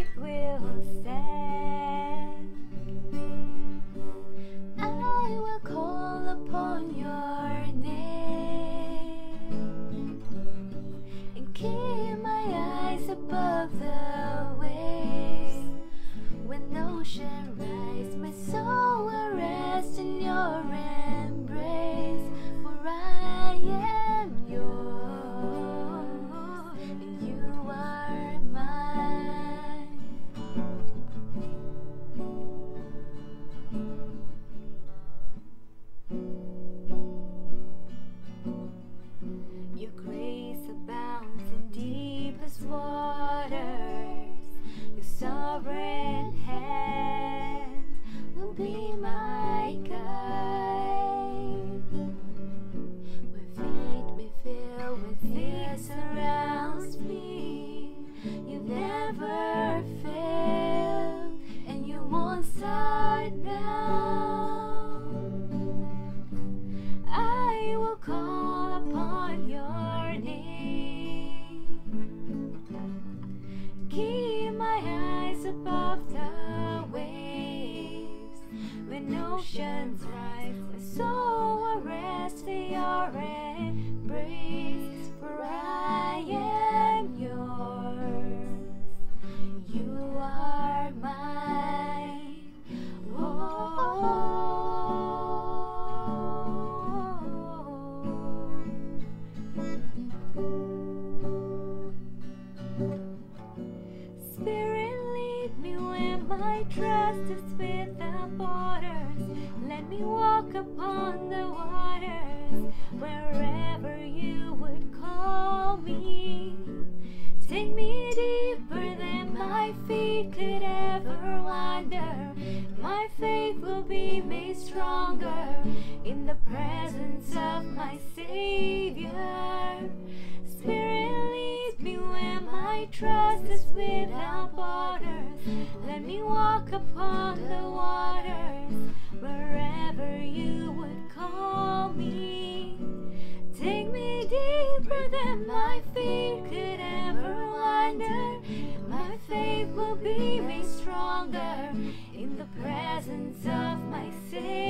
feet will stand. I will call upon your name and keep my eyes above the waves. When ocean rise, my soul will rest in your embrace. For I am yours, and you are mine. Your grace abounds in deepest waters. Your sovereign hand will be my guide. Where feet may feel, when fear surrounds me, you never failed, and you won't start now. I will call upon your name. Keep my eyes above the waves. When oceans rise, my soul will rest in your embrace. For I am yours, you are mine. Spirit, lead me where my trust is without borders. Let me walk upon the waters, wherever you would call me. Take me deeper than my feet could ever wander. My faith will be made stronger in the presence of my Savior. Spirit, lead me where my trust is without borders. Let me walk upon the waters, wherever you would call me. Take me deeper than my feet could ever wander. My faith will be made stronger in the presence of my Savior.